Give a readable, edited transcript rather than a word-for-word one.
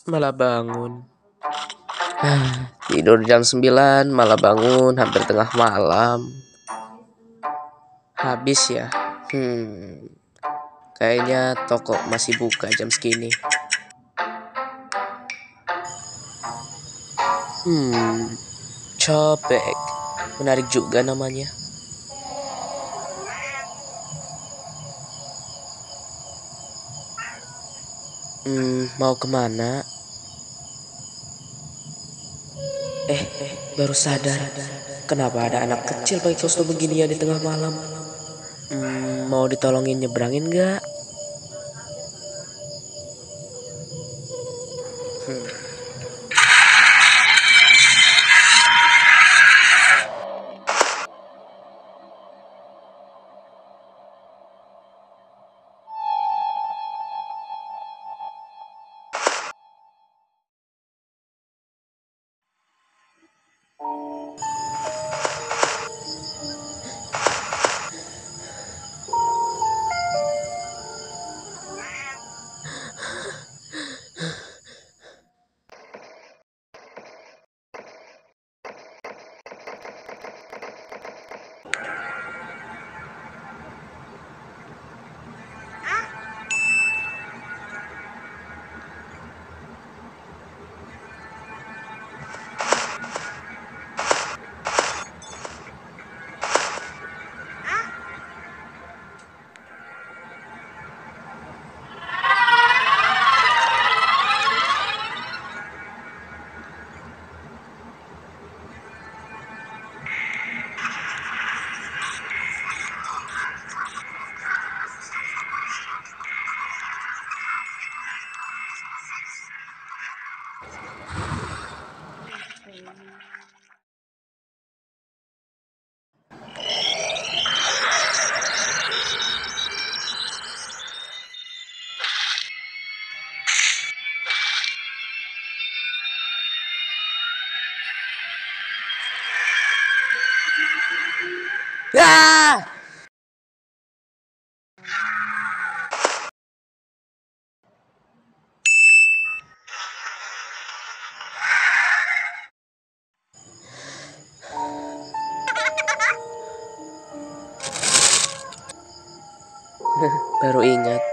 Malah bangun. Tidur jam 9 malah bangun hampir tengah malam. Habis ya. Kayaknya toko masih buka jam segini. Cobek. Menarik juga namanya. Mau kemana? Baru sadar. Kenapa ada anak kecil pakai kostum beginian di tengah malam? Mau ditolongin nyebrangin nggak? Baru ingat.